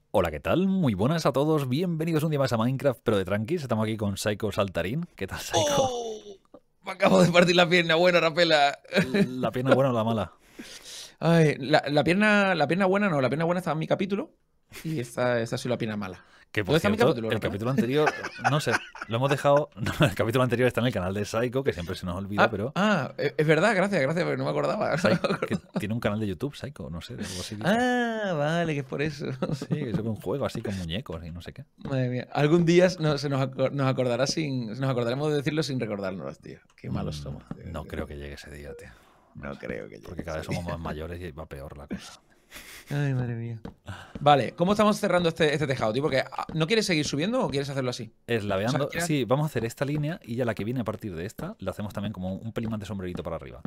Hola, ¿qué tal? Muy buenas a todos, bienvenidos un día más a Minecraft, pero de tranquis. Estamos aquí con Psycho Saltarín. ¿Qué tal, Psycho? ¡Oh! Me acabo de partir la pierna, bueno, Rapela. ¿La pierna buena o la mala? Ay, la pierna buena no, la pierna buena estaba en mi capítulo y esta ha sido la pierna mala. Que por ¿Dónde está mi cierto, capítulo, el Rapela? capítulo anterior, no sé, lo hemos dejado. No, el capítulo anterior está en el canal de Psycho, que siempre se nos olvida, pero. Es verdad, gracias, porque no me acordaba. Que tiene un canal de YouTube, Psycho, no sé, algo así dice. Ah, vale, que es por eso. Sí, que sube un juego así con muñecos y no sé qué. Madre mía. Algún día nos acordará nos acordaremos de decirlo sin recordárnoslo, tío. Qué malos somos, tío. No creo que llegue ese día, tío. No sé. creo que llegue Porque cada vez ese somos día. más mayores y va peor la cosa. Ay, madre mía. Vale, ¿cómo estamos cerrando este tejado, tío? Porque ¿no quieres seguir subiendo o quieres hacerlo así? O sea, Eslaveando. Sí, vamos a hacer esta línea y ya la que viene a partir de esta la hacemos también como un pelín más de sombrerito para arriba.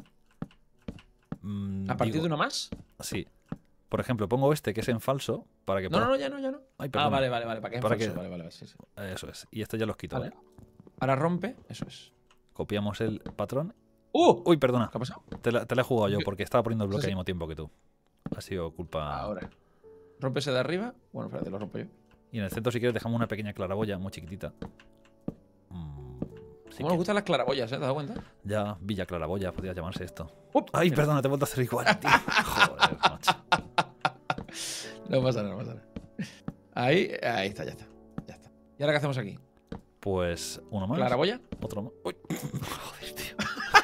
¿A partir de Digo, uno más? sí. Por ejemplo, pongo este que es en falso para que puedas. No, ya no, ya no. Ay, Ah, perdona. vale, para que es en Para falso. que. Vale, sí, sí. Eso es. Y esto ya los quito, Vale. ¿vale? Ahora rompe, eso es. Copiamos el patrón. ¡Uh! Uy, perdona. ¿Qué ha pasado? Te la he jugado yo porque estaba poniendo el bloque Sí, al sí. mismo tiempo que tú. Ha sido culpa. Ahora. Rompe ese de arriba. Bueno, espérate, lo rompo yo. Y en el centro, si quieres, dejamos una pequeña claraboya muy chiquitita. Sí ¿Cómo nos gustan las claraboyas, ¿te has dado cuenta? Ya, Villa Claraboya, podría llamarse esto. Ay, Ay, perdona, te he vuelto a hacer igual, tío. Joder, macho. No pasa nada, no pasa nada. Ahí está, ya está. Ya está. ¿Y ahora qué hacemos aquí? Pues uno más. ¿Claraboya? Otro más. Uy. Joder, tío.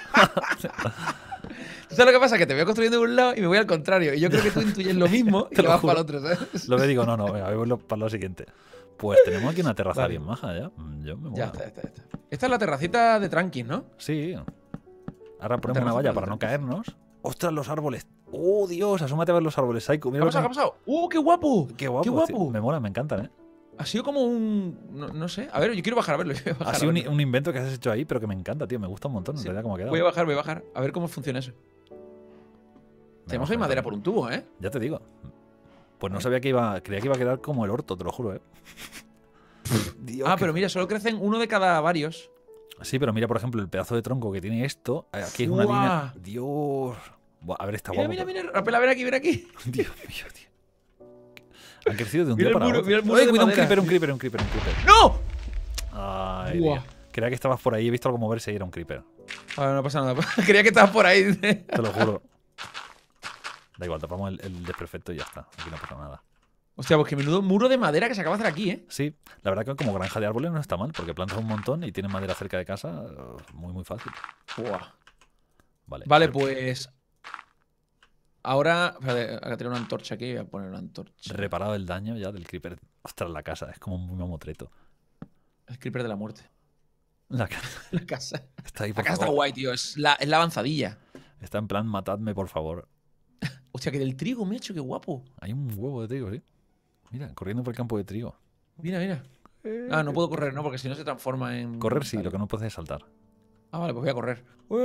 ¿Sabes lo que pasa? Que te voy construyendo de un lado y me voy al contrario. Y yo creo que tú intuyes lo mismo y Te te lo vas juro. para el otro, ¿sabes? Lo que digo, no, venga, voy para lo siguiente. Pues tenemos aquí una terraza Vale. bien maja, ya. Yo me Ya mola. está. Esta es la terracita de tranquis, ¿no? Sí. Ahora ponemos una Terraza valla de para no tranquis. caernos. ¡Ostras, los árboles! ¡Oh, Dios! Asómate a ver los árboles, Psycho. ¿Qué Mira ha lo que pasado? ¿Qué ha pasado? ¡Qué guapo! Qué guapo. ¡Qué Tío. guapo! Me mola, me encantan, ¿eh? Ha sido como un. No sé. A ver, yo quiero bajar a verlo. Yo voy a bajar Ha a sido verlo. un invento que has hecho ahí, pero que me encanta, tío. Me gusta un montón, en Sí. realidad, cómo ha quedado. Voy a bajar. A ver cómo funciona eso. Tenemos ahí baja, madera baja. por un tubo, ¿eh? Ya te digo. Pues no sabía creía que iba a quedar como el orto, te lo juro, ¿eh? Dios, Pero mira, solo crecen uno de cada varios. Sí, pero mira, por ejemplo, el pedazo de tronco que tiene esto. Aquí es una ¡Guau! línea. Dios. Buah, a ver, está guapo. Mira. Rapela, ven aquí. Dios mío, tío. Han crecido de un Mira día el para muro, otro. mira el muro ¡Ay, de cuidado! Un madera. creeper. ¡No! Ay, Buah. Dios. Creía que estabas por ahí. He visto algo moverse y era un creeper. Vale, no pasa nada. Creía que estabas por ahí. Te lo juro. Da igual, tapamos el desperfecto y ya está. Aquí no pasa nada. Hostia, pues que menudo muro de madera que se acaba de hacer aquí, ¿eh? Sí, la verdad que como granja de árboles no está mal, porque plantas un montón y tienes madera cerca de casa. Muy, muy fácil. Buah. Vale. Vale, pues. Ahora. Espérate, acá tengo una antorcha aquí. Voy a poner una antorcha. Reparado el daño ya del creeper. Ostras, la casa. Es como muy mamotreto. El creeper de la muerte. La casa La casa. está ahí, La por casa está favor. guay, tío. Es la avanzadilla. Está en plan, matadme, por favor. Hostia, que del trigo me ha hecho, qué guapo. Hay un huevo de trigo, ¿sí? Mira, corriendo por el campo de trigo. Mira. No puedo correr, ¿no? Porque si no se transforma en. Correr sí, Vale. lo que no puedes es saltar. Vale, pues voy a correr.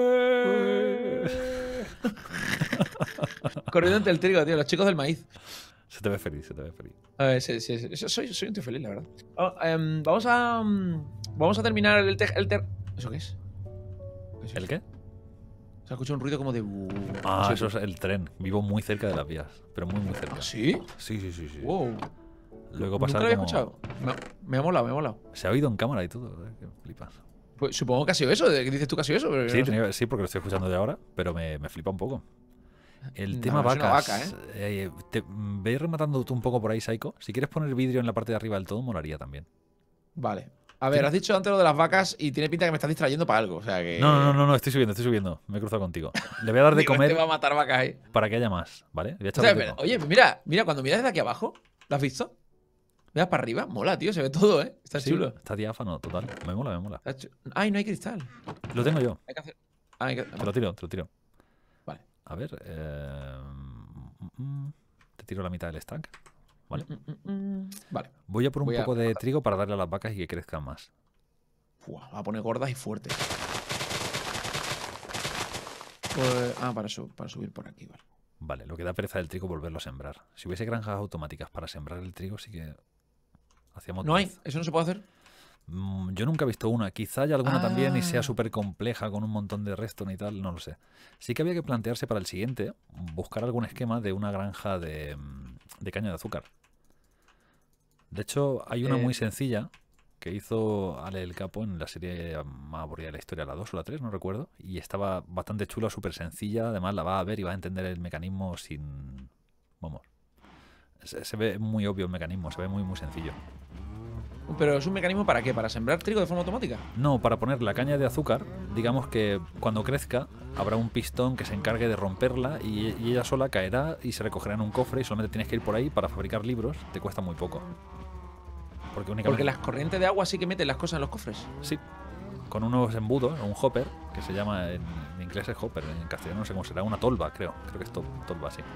Corriendo entre el trigo, tío. Los chicos del maíz. Se te ve feliz, se te ve feliz. Sí. Soy un tío feliz, la verdad. Vamos a terminar ¿Eso qué es? ¿El qué? Se escucha un ruido como de. Ah, eso es el tren. Vivo muy cerca de las vías, pero muy, muy cerca. ¿Ah, sí? Sí. Wow. Luego Nunca pasar lo había como... escuchado. Me ha molado. Se ha oído en cámara y todo, que flipas. Pues supongo que ha sido eso. ¿Qué dices tú que ha sido eso? Pero Sí, no sé. sí, porque lo estoy escuchando de ahora, pero me flipa un poco. El No, tema es una vacas. vaca, Ve rematando tú un poco por ahí, Psycho. Si quieres poner vidrio en la parte de arriba del todo, molaría también. Vale. A ver, has dicho antes lo de las vacas y tiene pinta que me estás distrayendo para algo. O sea que. No, estoy subiendo. Me he cruzado contigo. Le voy a dar de Digo, comer este va a matar vacas ahí. para que haya más, ¿vale? Voy a O echarle sea, tiempo. oye, mira, cuando miras desde aquí abajo, ¿lo has visto? Miras para arriba, mola, tío, se ve todo, ¿eh? Está Sí, chulo. está diáfano, total. Me mola. Ay, no hay cristal. Lo tengo yo. Hay que hacer. Hay que... Te lo tiro. Vale. A ver. Te tiro la mitad del stack. Vale. Vale. Voy a por un Voy a- poco de trigo para darle a las vacas y que crezcan más. Buah, va a poner gordas y fuertes. Pues, para subir por aquí, vale. Vale, lo que da pereza del trigo volverlo a sembrar. Si hubiese granjas automáticas para sembrar el trigo, sí que hacíamos No hay, 10. eso no se puede hacer. Yo nunca he visto una. Quizá haya alguna también y sea Ah. súper compleja con un montón de redstone y tal, no lo sé. Sí que había que plantearse para el siguiente buscar algún esquema de una granja de caña de azúcar. De hecho, hay una Eh, muy sencilla que hizo Ale el Capo en la serie más aburrida de la historia, la 2 o la 3, no recuerdo. Y estaba bastante chula, súper sencilla. Además, la vas a ver y vas a entender el mecanismo sin... Vamos. Se ve muy obvio el mecanismo, se ve muy, muy sencillo. Pero es un mecanismo para qué? ¿Para sembrar trigo de forma automática? No, para poner la caña de azúcar, digamos que cuando crezca habrá un pistón que se encargue de romperla y ella sola caerá y se recogerá en un cofre y solamente tienes que ir por ahí para fabricar libros, te cuesta muy poco. Porque Porque únicamente... las corrientes de agua sí que meten las cosas en los cofres. Sí, con unos embudos, un hopper, que se llama en inglés es hopper, en castellano no sé cómo será, una tolva, creo que es tolva, sí.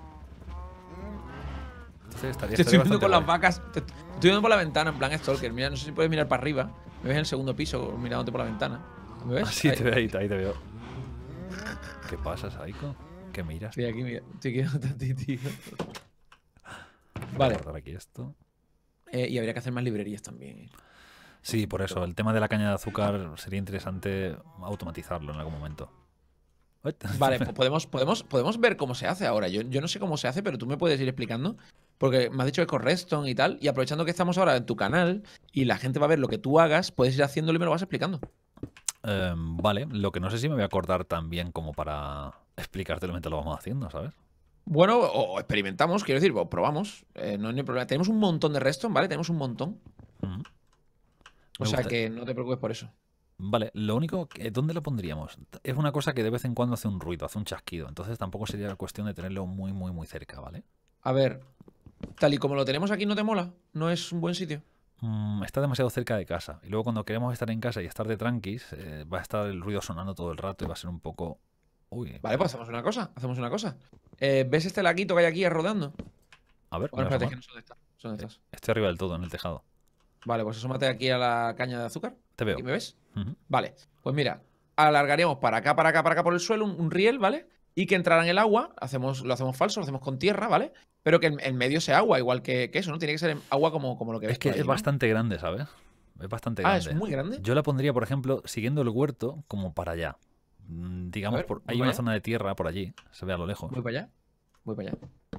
Entonces Te estoy viendo bastante con las guay. vacas. Te estoy viendo por la ventana, en plan Stalker. Mira, no sé si puedes mirar para arriba. Me ves en el segundo piso mirándote por la ventana. ¿Me ves? Ah, sí, Ahí. te veo ahí te veo. ¿Qué pasa, Saiko? ¿Qué miras? Estoy aquí, mira. Estoy quedándote a ti, tío. Voy a Vale. guardar aquí esto. Y habría que hacer más librerías también. Sí, por eso, el tema de la caña de azúcar sería interesante automatizarlo en algún momento. Vale, pues podemos ver cómo se hace ahora. Yo no sé cómo se hace, pero tú me puedes ir explicando. Porque me has dicho que con Redstone y tal. Y aprovechando que estamos ahora en tu canal y la gente va a ver lo que tú hagas, puedes ir haciéndolo y me lo vas explicando. Vale, lo que no sé si me voy a acordar tan bien como para explicártelo mientras lo vamos haciendo, ¿sabes? Bueno, o experimentamos, quiero decir, o probamos. No hay problema. Tenemos un montón de Redstone, ¿vale? Tenemos un montón. Mm. O Me sea gusta. que no te preocupes por eso. Vale, lo único que, ¿dónde lo pondríamos? Es una cosa que de vez en cuando hace un ruido, hace un chasquido, entonces tampoco sería cuestión de tenerlo muy, muy, muy cerca, ¿vale? A ver, tal y como lo tenemos aquí, ¿no te mola? ¿No es un buen sitio? Está demasiado cerca de casa. Y luego cuando queremos estar en casa y estar de tranquis, va a estar el ruido sonando todo el rato y va a ser un poco... Uy, Vale, pues hacemos una cosa. Hacemos una cosa. ¿Ves este laguito que hay aquí rodando? a ver, Bueno, voy a espérate, es que asomar. no sé dónde está. No sé dónde estás. Estoy arriba del todo, en el tejado. Vale, pues asómate aquí a la caña de azúcar. Te ¿Aquí veo. me ves? Ujú. Vale, pues mira, alargaríamos para acá, para acá, para acá por el suelo un riel, ¿vale? Y que entrara en el agua, lo hacemos falso, lo hacemos con tierra, ¿vale? Pero que en medio sea agua, igual que eso, ¿no? Tiene que ser agua como lo que Es ves que por es ahí, ¿no? bastante grande, ¿sabes? Es bastante Ah, es grande. muy grande. Yo la pondría, por ejemplo, siguiendo el huerto como para allá. A Digamos, ver, voy hay para una allá, zona de tierra por allí, se ve a lo lejos. voy para allá, voy para allá.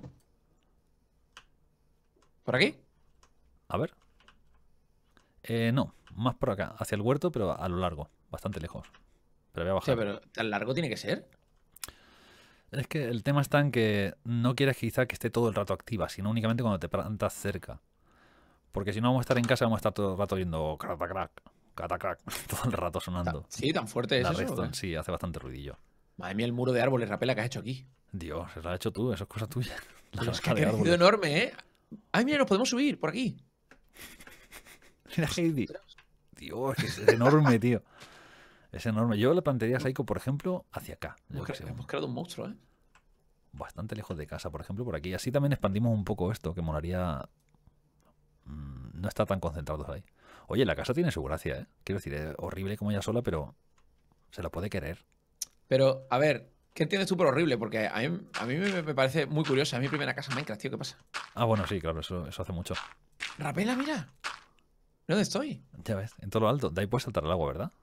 ¿Por aquí? A ver. No, más por acá, hacia el huerto, pero a lo largo, bastante lejos. Pero voy a Hostia, bajar. pero tan largo tiene que ser. Es que el tema está en que no quieres quizá que esté todo el rato activa, sino únicamente cuando te plantas cerca. Porque si no vamos a estar en casa, vamos a estar todo el rato oyendo crack, catacrack, todo el rato sonando. Sí, tan fuerte es La eso, ¿o qué? redstone sí hace bastante ruidillo. Madre mía, el muro de árboles, rapela que has hecho aquí. Dios, eso lo has hecho tú, eso es cosa tuya. La Pero es que granja ha de crecido árboles. enorme, ¿eh? Ay, mira, nos podemos subir por aquí. Mira, Heidi. Dios, es enorme, tío. Es enorme. Yo le plantearía a Saiko, por ejemplo, hacia acá. Yo Hemos, que sé, hemos creado un monstruo, ¿eh? bastante lejos de casa, por ejemplo, por aquí. Así también expandimos un poco esto, que molaría no estar tan concentrados ahí. Oye, la casa tiene su gracia, ¿eh? Quiero decir, es horrible como ella sola, pero se la puede querer. Pero, a ver, ¿qué entiendes tú por horrible? Porque a mí me parece muy curiosa. Es mi primera casa en Minecraft, tío. ¿Qué pasa? Ah, bueno, sí, claro, eso hace mucho. Rapela, mira. ¿Dónde estoy? Ya ves, en todo lo alto. De ahí puedes saltar al agua, ¿verdad?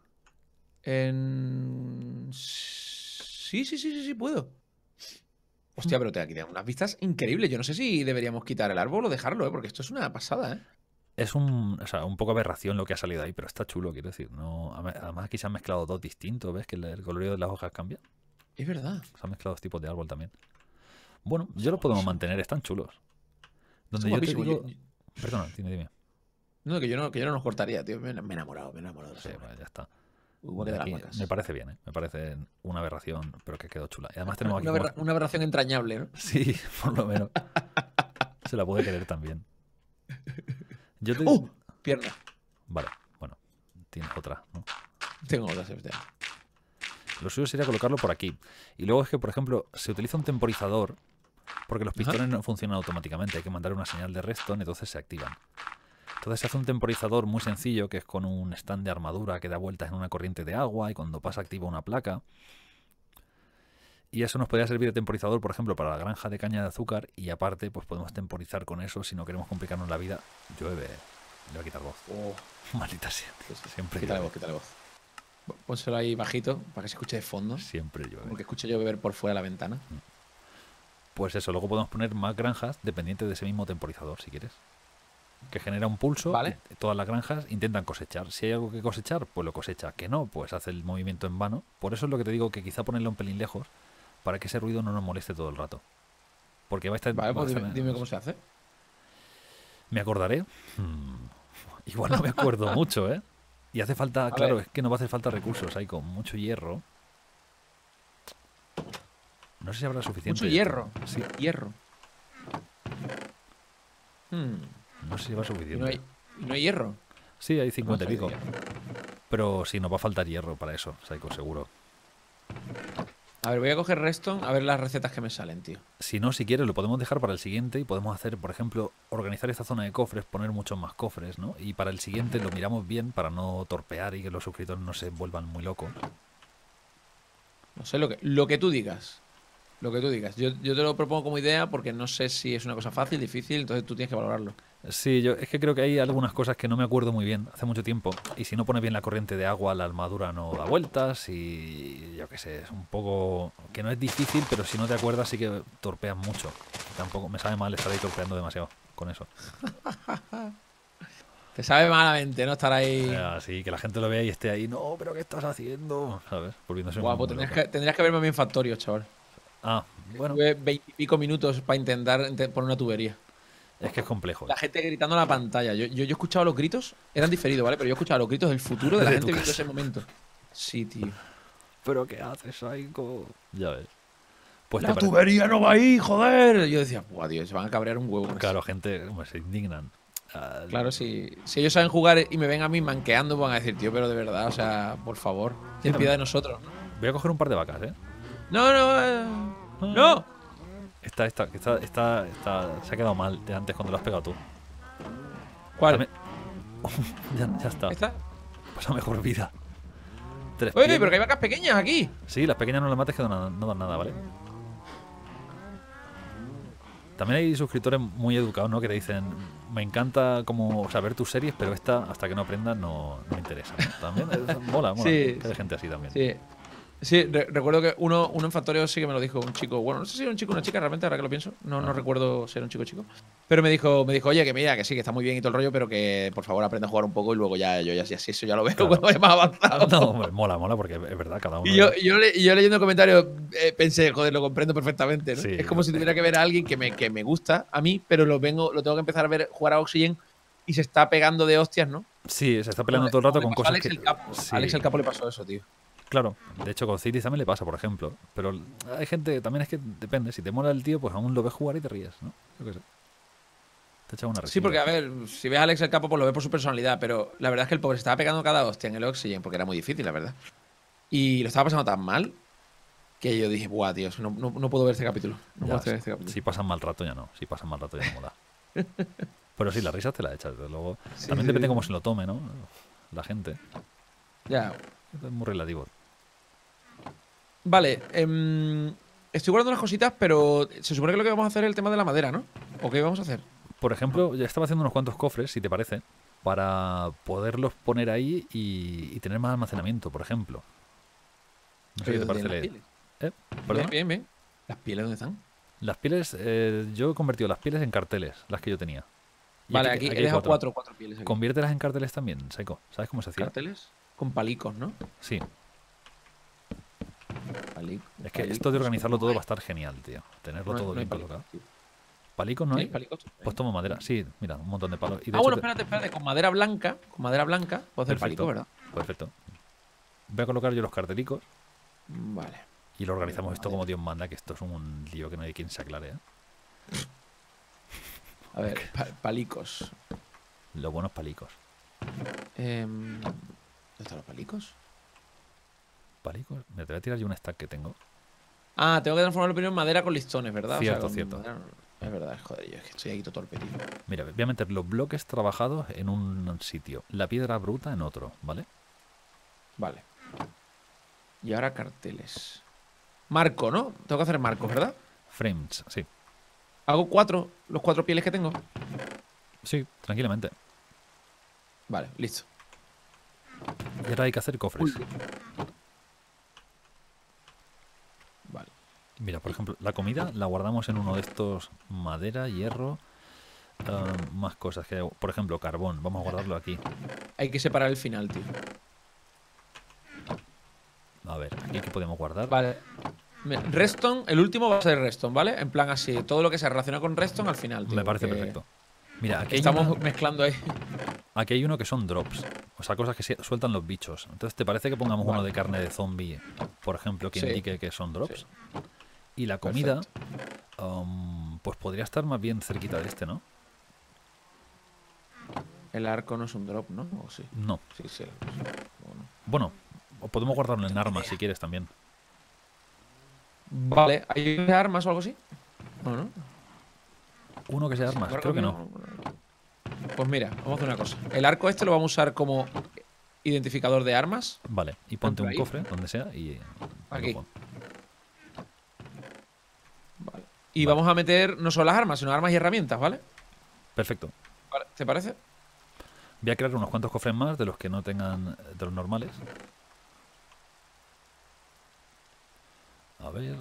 Sí, puedo. Hostia, pero aquí tengo unas vistas increíbles. Yo no sé si deberíamos quitar el árbol o dejarlo, ¿eh? Porque esto es una pasada, ¿eh? Es o sea, un poco aberración lo que ha salido ahí, pero está chulo, quiero decir. No, además aquí se han mezclado dos distintos, ¿ves? Que el colorido de las hojas cambia. Es verdad. Se han mezclado dos tipos de árbol también. Bueno, Está yo lo podemos guapísimo. mantener, están chulos. Está Donde yo te guapísimo. digo... Perdona, dime. No, que yo no nos cortaría, tío. Me he enamorado de la Sí, zona. pues ya está. Voy a De quedar aquí las vacas. me parece bien, ¿eh? Me parece una aberración, pero que quedó chula. Y además tenemos aquí como... Una aberración entrañable, ¿no? Sí, por lo menos. Se la puede querer también. Yo te... ¡Oh! Pierna. Vale, bueno, tienes otra, ¿no? Tengo otras, efectivamente. Lo suyo sería colocarlo por aquí. Y luego es que, por ejemplo, se utiliza un temporizador porque los pistones no funcionan automáticamente. Hay que mandar una señal de redstone, entonces se activan. Entonces se hace un temporizador muy sencillo que es con un stand de armadura que da vueltas en una corriente de agua y cuando pasa activa una placa. Y eso nos podría servir de temporizador, por ejemplo, para la granja de caña de azúcar y aparte pues podemos temporizar con eso si no queremos complicarnos la vida. Llueve. Le voy a quitar voz. Oh, Maldita sea, tío. Siempre quítale llueve. voz, quítale voz. Pónselo ahí bajito para que se escuche de fondo. Siempre llueve. Como que escucho yo beber por fuera de la ventana. Pues eso, luego podemos poner más granjas dependientes de ese mismo temporizador, si quieres. que genera un pulso. Vale. Y todas las granjas intentan cosechar. Si hay algo que cosechar, pues lo cosecha. Que no, pues hace el movimiento en vano. Por eso es lo que te digo, que quizá ponerlo un pelín lejos para que ese ruido no nos moleste todo el rato. Porque va a estar... Vale, va a pues estar- dime cómo se hace. ¿Me acordaré? Igual no me acuerdo mucho, ¿eh? Y hace falta, A claro, ver. es que no va a hacer falta recursos. Hay con mucho hierro. No sé si habrá suficiente. Mucho hierro. Sí, Hierro. no sé si habrá Y suficiente. no hay hierro. Sí, hay 50 y No, pico. hierro. Pero sí, nos va a faltar hierro para eso, Saiko, seguro. A ver, voy a coger Redstone a ver las recetas que me salen, tío. Si no, si quieres, lo podemos dejar para el siguiente y podemos hacer, por ejemplo, organizar esta zona de cofres, poner muchos más cofres, ¿no? Y para el siguiente lo miramos bien para no torpear y que los suscriptores no se vuelvan muy locos. No sé, lo que tú digas. Lo que tú digas. Yo te lo propongo como idea porque no sé si es una cosa fácil, difícil, entonces tú tienes que valorarlo. Sí, yo es que creo que hay algunas cosas que no me acuerdo muy bien hace mucho tiempo. Y si no pones bien la corriente de agua, la armadura no da vueltas. Y yo qué sé, es un poco. Que no es difícil, pero si no te acuerdas, sí que torpeas mucho. Tampoco me sabe mal estar ahí torpeando demasiado con eso. Te sabe malamente, ¿no? Estar ahí. Así que la gente lo vea y esté ahí. No, pero ¿qué estás haciendo? ¿Sabes? Volviéndose Guapo, muy loco. tendrías que verme a mí en Factorio, chaval. Ah, bueno, Tuve 20 y pico minutos para intentar poner una tubería. es que es complejo. La gente gritando a la pantalla. Yo he escuchado los gritos, eran diferidos, ¿vale? Pero yo he escuchado los gritos del futuro de la De gente tu viendo casa. ese momento. Sí, tío. ¿Pero qué haces, Saiko? Ya ves. Pues ¡La te parece. tubería no va ahí, joder! Yo decía, buah, tío, se van a cabrear un huevo con Claro, esto. gente, hombre, se indignan. Ah, Claro, si ellos saben jugar y me ven a mí manqueando, van a decir, tío, pero de verdad, o sea, por favor, ten piedad de nosotros. voy a coger un par de vacas, ¿eh? No, no. Se ha quedado mal de antes cuando lo has pegado tú. ¿Cuál? Dame- ya está. ¿Esta? Pasa mejor vida. Tres Oye, piedras. pero que hay vacas pequeñas aquí. Sí, las pequeñas no las mates que no dan nada, ¿vale? También hay suscriptores muy educados, ¿no? Que te dicen, me encanta como saber tus series, pero esta, hasta que no aprendas, no me interesa. También mola, Sí, que hay gente así también. Sí. Sí, recuerdo que uno en Factorio sí que me lo dijo un chico. Bueno, no sé si era un chico o una chica, realmente, ahora que lo pienso. No recuerdo si era un chico. Pero me dijo, oye, que mira, que sí, que está muy bien y todo el rollo, pero que por favor aprenda a jugar un poco y luego ya sí, eso ya lo veo Claro. cuando vaya más avanzado. No, hombre, mola, porque es verdad, cada uno. Y yo leyendo comentarios pensé, joder, lo comprendo perfectamente, ¿no? Sí, Es como si tuviera que ver a alguien que me gusta a mí, pero lo tengo que empezar a ver jugar a Oxygen y se está pegando de hostias, ¿no? Sí, se está peleando todo el rato Como con le pasó a cosas Alex que. el Capo. Sí, A Alex el Capo le pasó eso, tío. claro. De hecho, con Cities también le pasa, por ejemplo. Pero hay gente, también es que depende. Si te mola el tío, pues aún lo ves jugar y te ríes, ¿no? Yo qué sé. Te echa una risilla. Sí, porque a ver, si ves a Alex el Capo, pues lo ves por su personalidad, pero la verdad es que el pobre se estaba pegando cada hostia en el Oxygen, porque era muy difícil, la verdad. Y lo estaba pasando tan mal que yo dije, buah, tío, no puedo ver este capítulo. No Ya, puedo ver este capítulo. si pasan mal rato ya no. Si pasan mal rato ya no mola. Pero sí, las risas te las echas, desde luego. Sí, También sí, depende sí. cómo se lo tome, ¿no? La gente. Ya. Es muy relativo. Vale, estoy guardando unas cositas, pero se supone que lo que vamos a hacer es el tema de la madera, ¿no? ¿O qué vamos a hacer? Por ejemplo, ya estaba haciendo unos cuantos cofres, si te parece, para poderlos poner ahí y tener más almacenamiento, por ejemplo. No sé qué te parece Las leer. pieles. ¿Perdona? Bien. ¿Las pieles dónde están? Las pieles, yo he convertido las pieles en carteles, las que yo tenía. Y Vale, aquí he hay dejado cuatro pieles aquí. Conviértelas en carteles también, Saiko. ¿Sabes cómo se hacía? ¿Carteles? Con palicos, ¿no? Sí. Es que Palicos. esto de organizarlo todo va a estar genial, tío. Tenerlo No hay- todo no hay bien palicos, colocado. tío. ¿Palicos no ¿Sí? hay? ¿Palicos? Pues tomo madera. Sí, mira, un montón de palos. Y de Ah, hecho bueno, espérate. Con madera blanca puedo hacer palico, ¿verdad? Perfecto. Voy a colocar yo los cartelicos Vale. y lo organizamos esto como Dios manda, que esto es un lío que no hay quien se aclare, ¿eh? A ver, palicos. Los buenos palicos. ¿Dónde están los palicos? ¿Palicos? Me te voy a tirar yo un stack que tengo. Ah, tengo que transformarlo primero en madera con listones, ¿verdad? Cierto, con cierto. madera- Es verdad, joder, yo es que estoy aquí todo torpe, tío. Mira, voy a meter los bloques trabajados en un sitio, la piedra bruta en otro, ¿vale? Vale. Y ahora carteles. Marco, ¿no? Tengo que hacer marcos, ¿verdad? Frames, sí. Hago los 4 pieles que tengo. Sí, tranquilamente. Vale, listo. Y ahora hay que hacer cofres. Vale. Mira, por ejemplo, la comida la guardamos en uno de estos: madera, hierro, Más cosas. Que, por ejemplo, carbón. Vamos a guardarlo aquí. Hay que separar el final, tío. A ver, aquí que podemos guardar. Vale. Redstone, el último va a ser Redstone, ¿vale? En plan así, todo lo que se relaciona con Redstone al final, tío. Me parece perfecto. Mira, aquí estamos mezclando ahí. Aquí hay uno que son drops. O sea, cosas que sueltan los bichos. Entonces, ¿te parece que pongamos uno de carne de zombie, por ejemplo, que indique que son drops? Sí. Y la comida, pues podría estar más bien cerquita de este, ¿no? El arco no es un drop, ¿no? ¿O sí? No. Sí, sí. Bueno, o podemos guardarlo en armas si quieres también. Vale, ¿hay armas o algo así? No, ¿no? Uno que sea armas, creo que no. Pues mira, vamos a hacer una cosa. El arco este lo vamos a usar como identificador de armas. Vale, y ponte un cofre, donde sea, y... Aquí. Vale. Y vamos a meter no solo las armas, sino armas y herramientas, ¿vale? Perfecto. Vale, ¿te parece? Voy a crear unos cuantos cofres más de los que no tengan... de los normales. A ver...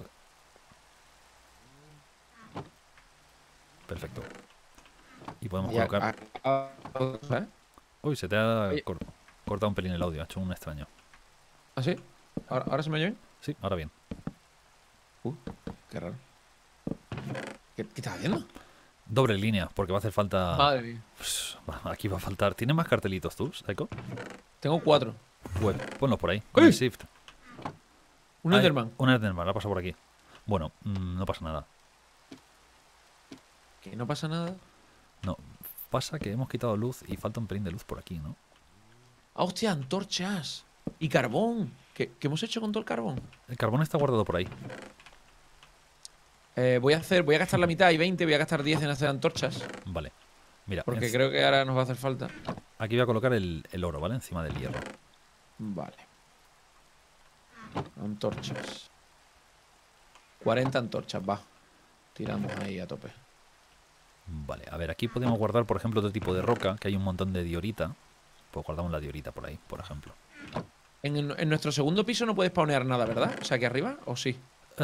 Perfecto. Y podemos colocar... Uy, se te ha cortado un pelín el audio, ha hecho un extraño. ¿Ah, sí? ¿Ahora se me oye bien? Sí, ahora bien. Qué raro. ¿Qué estás haciendo? Doble línea, porque va a hacer falta... Madre mía. Pues, aquí va a faltar... ¿Tienes más cartelitos tú, Psycho? Tengo 4. Pues ponlos por ahí, con el shift. Un Enderman. Un Enderman, ha pasado por aquí. Bueno, no pasa nada. ¿Que no pasa nada? No, pasa que hemos quitado luz y falta un pelín de luz por aquí, ¿no? ¡Ah, hostia! Antorchas. Y carbón. ¿Qué hemos hecho con todo el carbón? El carbón está guardado por ahí. Voy a gastar la mitad y 20, voy a gastar 10 en hacer antorchas. Vale. Mira, porque creo que ahora nos va a hacer falta. Aquí voy a colocar el oro, ¿vale? Encima del hierro. Vale. Antorchas. 40 antorchas, va. Tiramos ahí a tope. Vale, a ver, aquí podemos guardar, por ejemplo, otro tipo de roca, que hay un montón de diorita. Pues guardamos la diorita por ahí, por ejemplo. En nuestro segundo piso no puedes spawnear nada, ¿verdad? O sea, aquí arriba, ¿o sí?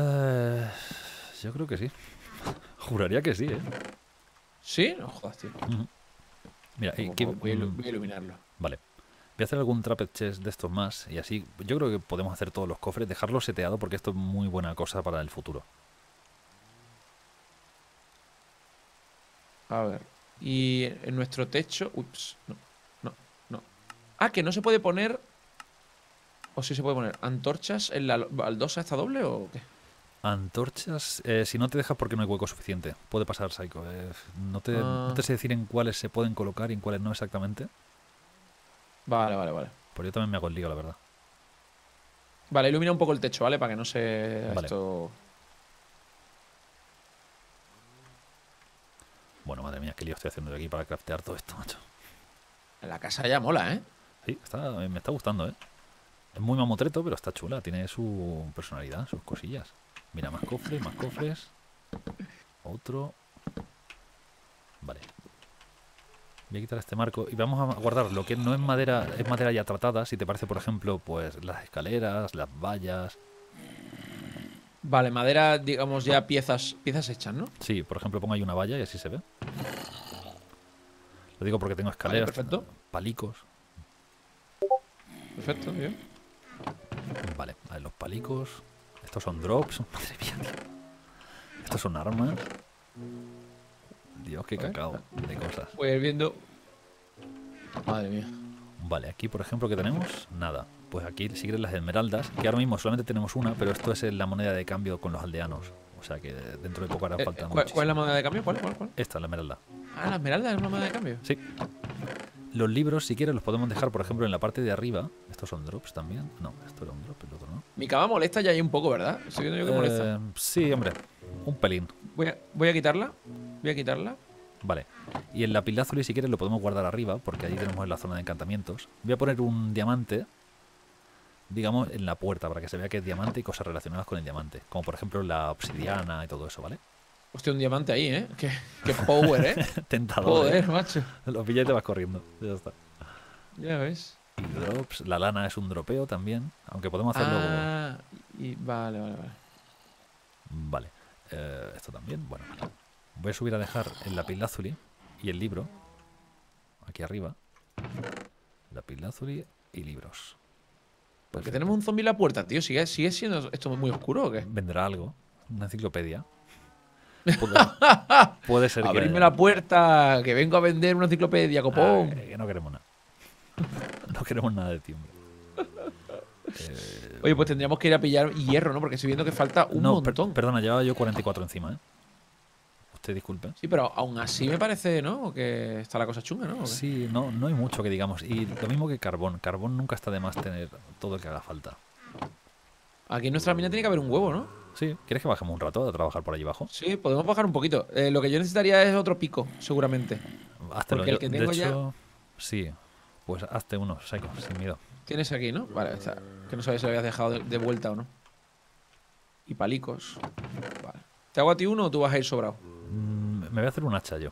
Yo creo que sí. Juraría que sí, ¿eh? ¿Sí? No jodas, tío. Mira, voy a iluminarlo. Vale. Voy a hacer algún trapez chest de estos más y así yo creo que podemos hacer todos los cofres, dejarlo seteado porque esto es muy buena cosa para el futuro. A ver. Y en nuestro techo... Ups, no. Ah, que no se puede poner... ¿O sí se puede poner antorchas en la baldosa esta doble o qué? Antorchas, si no te dejas porque no hay hueco suficiente. Puede pasar, Psycho. No te sé decir en cuáles se pueden colocar y en cuáles no exactamente. Vale. Pues yo también me hago el lío, la verdad. Vale, ilumina un poco el techo, ¿vale? Para que no se... Vale. Esto... Bueno, madre mía, qué lío estoy haciendo yo aquí para craftear todo esto, macho. La casa ya mola, ¿eh? Sí, me está gustando, ¿eh? Es muy mamotreto, pero está chula. Tiene su personalidad, sus cosillas. Mira, más cofres, más cofres. Otro. Vale. Voy a quitar este marco y vamos a guardar lo que no es madera ya tratada. Si te parece, por ejemplo, pues las escaleras, las vallas. Vale, madera, digamos ya piezas hechas, ¿no? Sí, por ejemplo, pongo ahí una valla y así se ve. Lo digo porque tengo escaleras, vale, perfecto. Palicos. Perfecto, bien. Vale, a ver, los palicos. Estos son drops. Madre mía, tío. Estos son armas. Dios, qué cacao de cosas. Voy a ir viendo. Madre mía. Vale, aquí por ejemplo, ¿qué tenemos? Nada. Pues aquí si quieres las esmeraldas, que ahora mismo solamente tenemos una, pero esto es la moneda de cambio con los aldeanos. O sea que dentro de poco hará falta ¿Cuál es la moneda de cambio? ¿Cuál? Esta, la esmeralda. Ah, la esmeralda es una moneda de cambio. Sí. Los libros, si quieres, los podemos dejar, por ejemplo, en la parte de arriba. Estos son drops también. No, esto era un drop, el otro no. Mi cama molesta ya ahí un poco, ¿verdad? Estoy viendo yo que molesta. Sí, hombre. Un pelín. Voy a quitarla. Vale. Y el lapislázuli, si quieres, lo podemos guardar arriba, porque allí tenemos la zona de encantamientos. Voy a poner un diamante, digamos, en la puerta, para que se vea que es diamante y cosas relacionadas con el diamante. Como por ejemplo la obsidiana y todo eso, ¿vale? Hostia, un diamante ahí, ¿eh? Qué power, ¿eh? Tentador. Joder, macho. Los pillas y te vas corriendo. Ya está. Ya ves. Y drops. La lana es un dropeo también, aunque podemos hacerlo... Vale. Vale. Esto también, bueno. Voy a subir a dejar el lapislázuli. y el libro. Aquí arriba. Lapislázuli y libros. ¿Por qué tenemos un zombie en la puerta, tío? ¿Sigue siendo esto muy oscuro o qué? ¿Vendrá algo? ¿Una enciclopedia? Puede ser que... Abridme la puerta, que vengo a vender una enciclopedia, copón. Que no queremos nada. No queremos nada de timbre. Oye, pues tendríamos que ir a pillar hierro, ¿no? Porque estoy viendo que falta un montón. Perdona, llevaba yo 44 encima, ¿eh? Usted disculpe. Sí, pero aún así me parece, ¿no? Que está la cosa chunga, ¿no? Sí, no hay mucho que digamos. Y lo mismo que carbón. Carbón nunca está de más tener todo el que haga falta. Aquí en nuestra mina tiene que haber un huevo, ¿no? Sí, ¿quieres que bajemos un rato a trabajar por allí abajo? Sí, podemos bajar un poquito. Lo que yo necesitaría es otro pico, seguramente. Háztelo. Porque el que tengo de hecho, ya... sí. Pues hazte uno, Psycho, sin miedo. Tienes aquí, ¿no? Vale, está. Que no sabes si lo habías dejado de vuelta o no. Y palicos. Vale. ¿Te hago a ti uno o tú vas a ir sobrado? Me voy a hacer un hacha yo.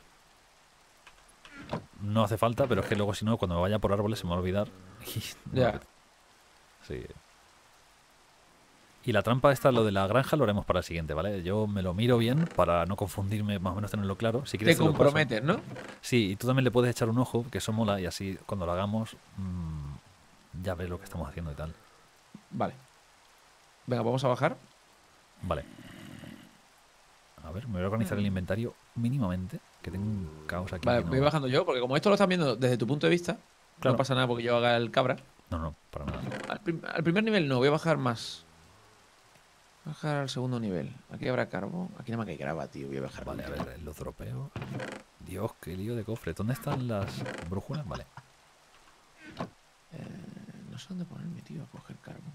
No hace falta, pero es que luego si no, cuando me vaya por árboles se me va a olvidar. Ya. Sí. Y la trampa esta, lo de la granja, lo haremos para el siguiente, ¿vale? Yo me lo miro bien para no confundirme, más o menos tenerlo claro. Si quieres, te comprometes, ¿no? Sí, y tú también le puedes echar un ojo, que eso mola, y así cuando lo hagamos ya ves lo que estamos haciendo y tal. Vale. Venga, vamos a bajar. Vale. A ver, me voy a organizar el inventario mínimamente, que tengo un caos aquí. Vale, no... voy bajando yo, porque como esto lo estás viendo desde tu punto de vista, Claro. no pasa nada porque yo haga el cabra. No, para nada. Al primer nivel no, voy a bajar más. Voy a bajar al segundo nivel. Aquí habrá carbón. Aquí nada más que hay grava, tío. Voy a bajar. Vale, a ver, los dropeos. Dios, qué lío de cofre. ¿Dónde están las brújulas? Vale. No sé dónde ponerme, tío, a coger carbón.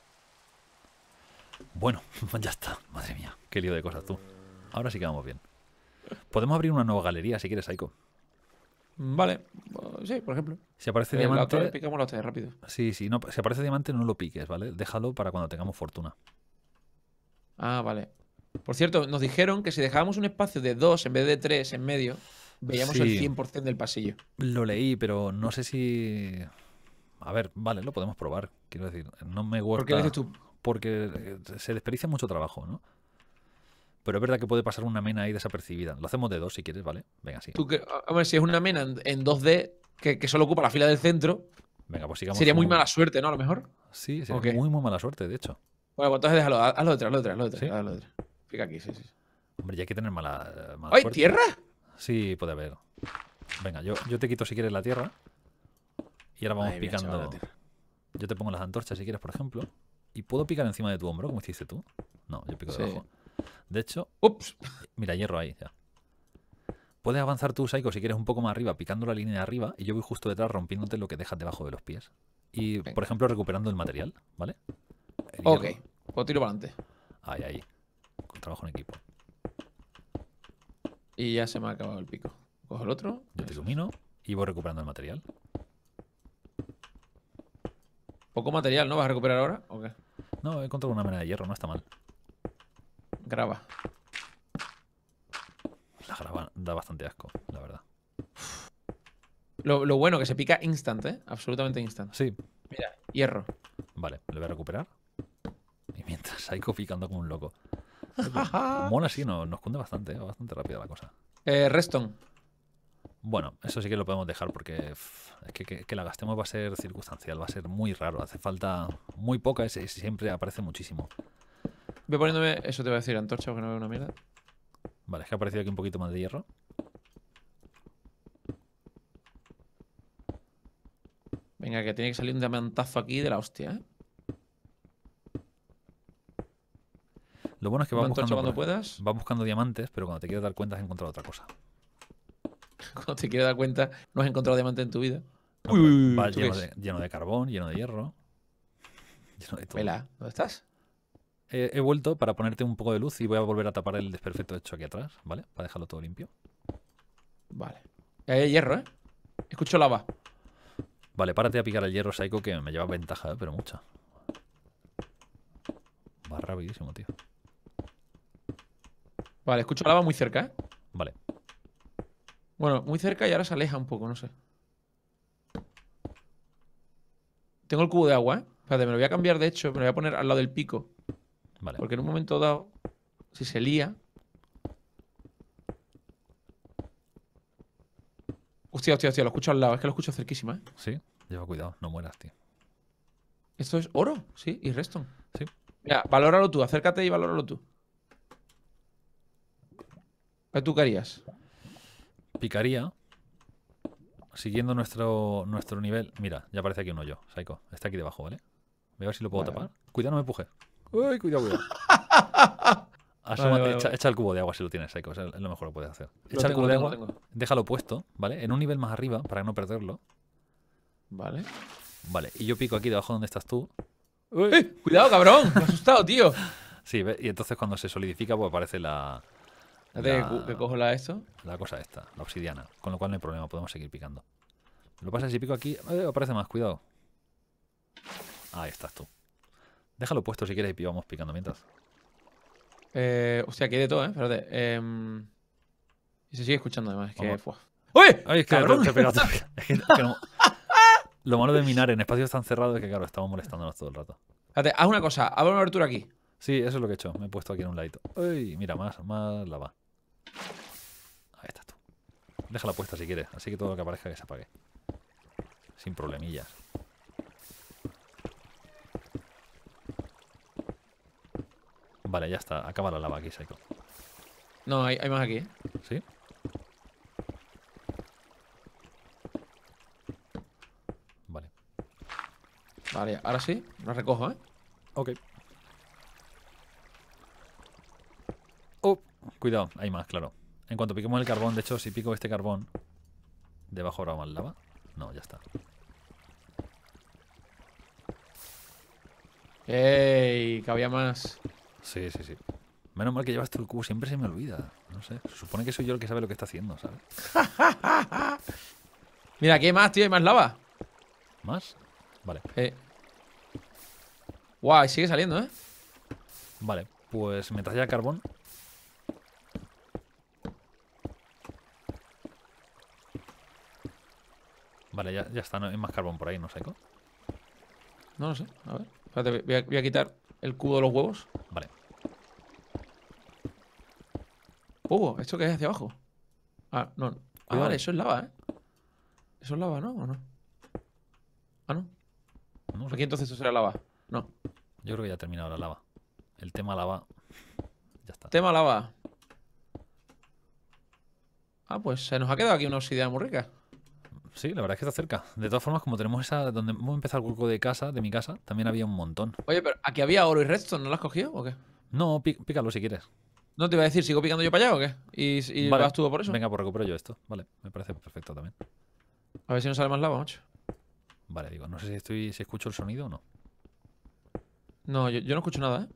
Bueno, ya está. Madre mía, qué lío de cosas tú. Ahora sí que vamos bien. Podemos abrir una nueva galería si quieres, Aiko. Vale, sí, por ejemplo. Si aparece La diamante... otra vez picamos la otra vez, rápido. Sí, no, si aparece diamante no lo piques, ¿vale? Déjalo para cuando tengamos fortuna. Ah, vale. Por cierto, nos dijeron que si dejábamos un espacio de 2 en vez de 3 en medio, veíamos Sí. el 100% del pasillo. Lo leí, pero no sé si... A ver, vale, lo podemos probar. Quiero decir, no me gusta... ¿Por qué dices tú? Porque se desperdicia mucho trabajo, ¿no? Pero es verdad que puede pasar una mena ahí desapercibida. Lo hacemos de 2 si quieres, ¿vale? Venga, sí. Hombre, si es una mena en 2D que solo ocupa la fila del centro, Venga, pues sigamos. sería muy mala suerte, ¿no? A lo mejor. Sí, sería muy mala suerte, de hecho. Bueno, pues entonces déjalo. Hazlo de 3, ¿Sí? hazlo de 3. Pica aquí, sí. Hombre, ya hay que tener mala ¡Ay, suerte. tierra! Sí, puede haber. Venga, yo te quito si quieres la tierra. Y ahora vamos Ay, mira, picando. chaval, Yo te pongo las antorchas si quieres, por ejemplo. Y puedo picar encima de tu hombro, como hiciste tú. No, yo pico debajo. De hecho, ¡Ups! Mira, hierro ahí, ya. Puedes avanzar tú, Psycho, si quieres un poco más arriba, picando la línea de arriba, y yo voy justo detrás rompiéndote lo que dejas debajo de los pies. Y, Venga. por ejemplo, recuperando el material, ¿vale? El Ok, hierro. pues tiro para adelante. Ahí. Con trabajo en equipo. Y ya se me ha acabado el pico. Cojo el otro. Yo te ilumino y voy recuperando el material. Poco material, ¿no? ¿Vas a recuperar ahora? ¿O qué? No, he encontrado una mena de hierro, no está mal. Graba. La grava da bastante asco, la verdad. Lo bueno que se pica instant, ¿eh? Absolutamente instant. Sí. Mira, hierro. Vale, le voy a recuperar. Y mientras Psycho picando como un loco. Mola así, nos cunde bastante, bastante rápida la cosa. Reston. Bueno, eso sí que lo podemos dejar porque es que la gastemos va a ser circunstancial, va a ser muy raro. Hace falta muy poca y siempre aparece muchísimo. Voy poniéndome, eso te voy a decir, antorcha, porque no veo una mierda. Vale, es que ha aparecido aquí un poquito más de hierro. Venga, que tiene que salir un diamantazo aquí de la hostia, ¿eh? Lo bueno es que Una antorcha cuando puedas. vas buscando diamantes, pero cuando te quieres dar cuenta has encontrado otra cosa. Cuando te quieres dar cuenta, no has encontrado diamante en tu vida. No, vas lleno de carbón, lleno de hierro. Lleno de todo. Vela, ¿dónde estás? He vuelto para ponerte un poco de luz y voy a volver a tapar el desperfecto hecho aquí atrás, ¿vale? Para dejarlo todo limpio. Vale. Ahí hay hierro, ¿eh? Escucho lava. Vale, párate a picar el hierro, Psycho, que me lleva ventaja, pero mucha. Va rapidísimo, tío. Vale, escucho lava muy cerca, ¿eh? Vale. Bueno, muy cerca y ahora se aleja un poco, no sé. Tengo el cubo de agua, ¿eh? Espérate, me lo voy a cambiar, de hecho. Me lo voy a poner al lado del pico. Vale. Porque en un momento dado, si se lía... Hostia, hostia, hostia, lo escucho al lado. Es que lo escucho cerquísima, ¿eh? Sí, lleva cuidado, no mueras, tío. Esto es oro, sí, y redstone. Sí. Mira, valóralo tú, acércate y valóralo tú. ¿Tú qué harías? Picaría, siguiendo nuestro nivel. Mira, ya aparece aquí un hoyo, Psycho. Está aquí debajo, ¿vale? Voy a ver si lo puedo Vale, tapar. vale. Cuidado, no me empuje. Uy, cuidado, cuidado. Vale, vale. Echa el cubo de agua si lo tienes, Psycho. Es lo mejor que puedes hacer. Lo Echa el tengo, cubo lo de tengo, agua, lo tengo. déjalo puesto, ¿vale? En un nivel más arriba para no perderlo. Vale. Vale, y yo pico aquí debajo donde estás tú. ¡Cuidado, cabrón! Me he asustado, tío. Sí, ¿ves? Y entonces cuando se solidifica, pues aparece Espérate que cojo esto. la cosa esta, la obsidiana. Con lo cual no hay problema, podemos seguir picando. Lo que pasa es que si pico aquí, aparece más, cuidado. Ahí estás tú. Déjalo puesto si quieres y vamos picando mientras. Hostia, aquí hay de todo, ¿eh? Espérate. Y se sigue escuchando además. Es que. Vamos. Fua. ¡Uy! Ay, es que ¡Cabrón! te he pegado. Es que no. Lo malo de minar en espacios tan cerrados es que, claro, estamos molestándonos todo el rato. Espérate, haz una cosa. Abre una abertura aquí. Sí, eso es lo que he hecho. Me he puesto aquí en un ladito. Uy, mira, más lava. Ahí estás tú. Déjala puesta si quieres. Así que todo lo que aparezca que se apague. Sin problemillas. Vale, ya está. Acaba la lava aquí, Psycho. No, hay más aquí, ¿eh? ¿Sí? Vale. Vale, ahora sí. Lo recojo, ¿eh? Ok. Oh, cuidado. Hay más, claro. En cuanto piquemos el carbón, de hecho, si pico este carbón, ¿debajo habrá más lava? No, ya está. ¡Ey! Que había más. Sí, sí, sí. Menos mal que llevas tú el cubo, siempre se me olvida. No sé, se supone que soy yo el que sabe lo que está haciendo, ¿sabes? Mira, aquí hay más, tío. Hay más lava. ¿Más? Vale. Guau, y sigue saliendo, ¿eh? Vale, pues mientras haya carbón. Vale, ya está, no hay más carbón por ahí, ¿no, Psycho? No lo sé. A ver. Espérate, voy a quitar el cubo de los huevos. Vale. ¿Esto qué es hacia abajo? Ah, no. Ah, Cuidado. vale, eso es lava, ¿eh? Eso es lava, ¿no? ¿O no? Ah, no. No sé. Aquí entonces esto será lava. No. Yo creo que ya ha terminado la lava. El tema lava. Ya está. Tema lava. Ah, pues se nos ha quedado aquí una obsidiana muy rica. Sí, la verdad es que está cerca. De todas formas, como tenemos esa. Donde hemos empezado el hueco de mi casa, también había un montón. Oye, pero aquí había oro y redstone, ¿no lo has cogido o qué? No, pícalo si quieres. No te iba a decir, ¿sigo picando yo para allá o qué? ¿Y Vale. vas tú por eso? Venga, pues recupero yo esto. Vale, me parece perfecto también. A ver si nos sale más lava, macho. Vale, digo, no sé si escucho el sonido o no. No, yo no escucho nada, ¿eh?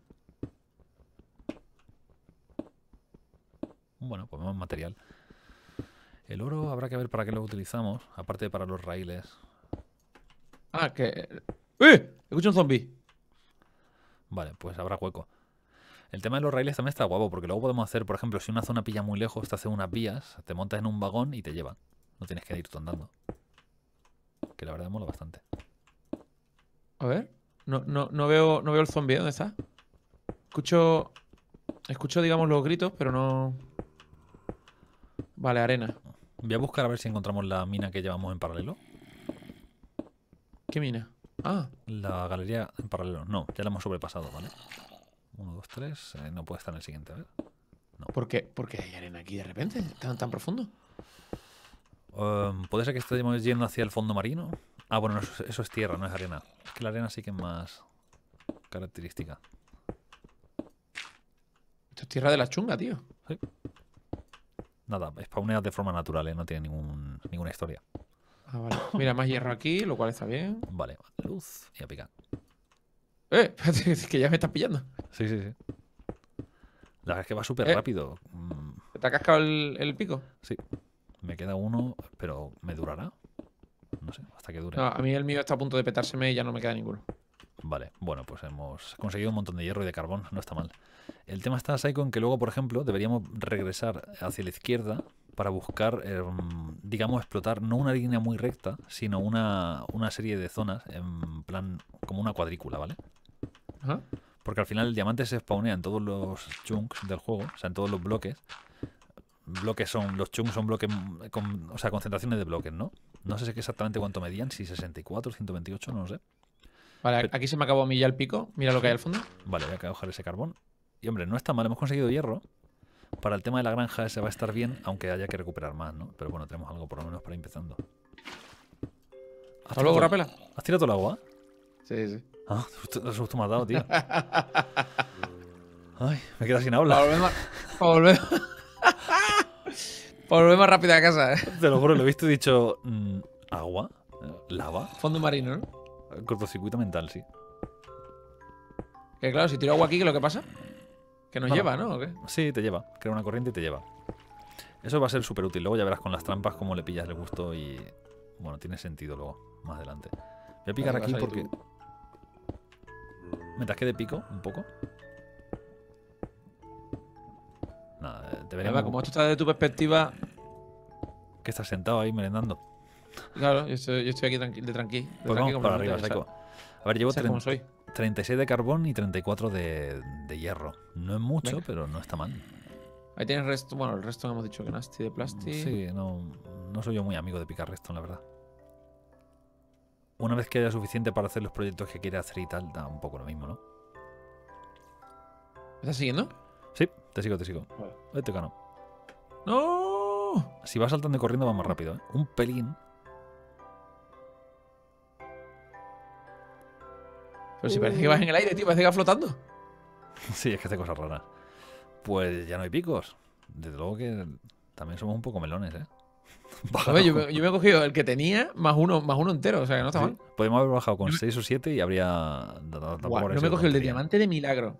Bueno, pues más material. El oro habrá que ver para qué lo utilizamos, aparte de para los raíles. Ah, que... ¡Eh! Escucho un zombie. Vale, pues habrá hueco. El tema de los raíles también está guapo, porque luego podemos hacer, por ejemplo, si una zona pilla muy lejos, te hace unas vías, te montas en un vagón y te llevan. No tienes que ir tú andando. Que la verdad mola bastante. A ver. No veo el zombie, ¿eh? ¿Dónde está? Escucho, digamos, los gritos, pero no... Vale, arena. Voy a buscar a ver si encontramos la mina que llevamos en paralelo. ¿Qué mina? Ah, La galería en paralelo. No, ya la hemos sobrepasado, ¿vale? 1, 2, 3. No puede estar en el siguiente, a ver. ¿por qué hay arena aquí de repente? ¿Tan profundo? ¿Puede ser que estemos yendo hacia el fondo marino? Ah, bueno, eso es tierra, no es arena. Es que la arena sí que es más característica. Esto es tierra de la chunga, tío. Sí. Nada, spawneas de forma natural, ¿eh? No tiene ninguna historia. Ah, vale. Mira, más hierro aquí, lo cual está bien. Vale, luz y a picar. Espérate, es que ya me estás pillando. Sí, sí, sí. La verdad es que va súper rápido. ¿Te ha cascado el pico? Sí. Me queda uno, pero ¿me durará? No sé, hasta que dure. No, a mí el mío está a punto de petárseme y ya no me queda ninguno. Vale, bueno, pues hemos conseguido un montón de hierro y de carbón, no está mal. El tema está, Psycho, en que luego, por ejemplo, deberíamos regresar hacia la izquierda para buscar, digamos, explotar no una línea muy recta, sino una serie de zonas, en plan, como una cuadrícula, ¿vale? Ajá. Porque al final el diamante se spawnea en todos los chunks del juego, o sea, en todos los bloques, bloques son, los chunks son bloques, o sea, concentraciones de bloques, ¿no? No sé exactamente cuánto medían, si 64, 128, no lo sé. Vale, aquí se me acabó a mí ya el pico. Mira lo que hay al fondo. Vale, voy a coger ese carbón. Y hombre, no está mal, hemos conseguido hierro. Para el tema de la granja ese va a estar bien, aunque haya que recuperar más, ¿no? Pero bueno, tenemos algo por lo menos para ir empezando. Hasta luego, Rapela. ¿Has tirado todo el agua? Sí, sí. Ah, te susto me has dado, tío. Ay, me quedas sin habla. Volvemos rápido a casa, ¿eh? Te lo juro, lo he visto y he dicho... ¿agua? ¿Lava? Fondo marino, ¿no? Cortocircuito mental, sí. Que claro, si tiro agua aquí, ¿qué es lo que pasa? Que nos lleva, ¿no? ¿O qué? Sí, te lleva. Crea una corriente y te lleva. Eso va a ser súper útil. Luego ya verás con las trampas cómo le pillas el gusto y... Bueno, tiene sentido luego, más adelante. Voy a picar aquí porque... Mientras que de pico, un poco. Nada, deberíamos... Como esto está desde tu perspectiva... Que estás sentado ahí merendando. Claro, yo estoy aquí de tranqui. Pues vamos para arriba, Saiko. A ver, llevo 36 de carbón y 34 de hierro. No es mucho, pero no está mal. Ahí tienes resto. Bueno, el resto hemos dicho que nasty de plástico. Sí, no soy yo muy amigo de picar resto, la verdad. Una vez que haya suficiente para hacer los proyectos que quiere hacer y tal, da un poco lo mismo, ¿no? ¿Me estás siguiendo? Sí, te sigo. Vale. Vete, Cano. ¡No! Si vas saltando y corriendo va más rápido, ¿eh? Un pelín. Pero si parece que vas en el aire, tío, parece que vas flotando. Sí, es que hace cosas raras. Pues ya no hay picos. Desde luego que también somos un poco melones, ¿eh? A ver, yo me he cogido el que tenía más uno entero, o sea que no está mal. Podemos haber bajado con 6 o 7 y habría... No me he cogido el de diamante de milagro.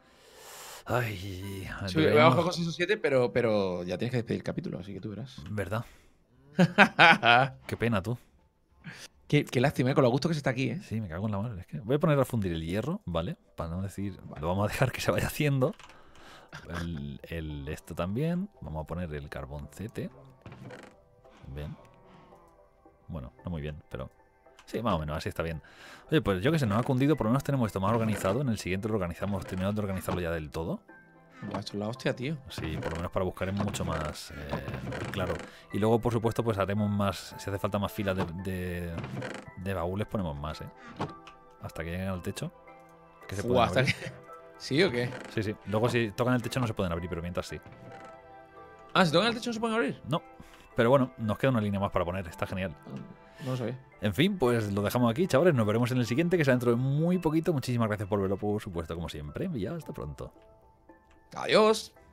Ay, sí, voy a bajar con 6 o 7, pero ya tienes que despedir el capítulo, así que tú verás. ¿Verdad? Qué pena, tú. Qué lástima, con lo gusto que se está aquí, ¿eh? Sí, me cago en la madre. Es que voy a poner a fundir el hierro, ¿vale? Para no decir... Lo vamos a dejar que se vaya haciendo. Esto también. Vamos a poner el carboncete. Bien. Bueno, no muy bien, pero... Sí, más o menos, así está bien. Oye, pues yo que sé, nos ha cundido. Por lo menos tenemos esto más organizado. En el siguiente lo organizamos, terminamos de organizarlo ya del todo. Buah, esto es la hostia, tío. Sí, por lo menos para buscar mucho más claro. Y luego, por supuesto, pues haremos más. Si hace falta más filas de baúles, ponemos más, ¿eh? Hasta que lleguen al techo. Que se puedan abrir. ¿Sí o qué? Sí. Luego, si tocan el techo, no se pueden abrir, pero mientras sí. Ah, si tocan el techo, no se pueden abrir. No. Pero bueno, nos queda una línea más para poner. Está genial. No lo sé. En fin, pues lo dejamos aquí, chavales. Nos veremos en el siguiente, que será dentro de muy poquito. Muchísimas gracias por verlo, por supuesto, como siempre. Y ya hasta pronto. Adiós.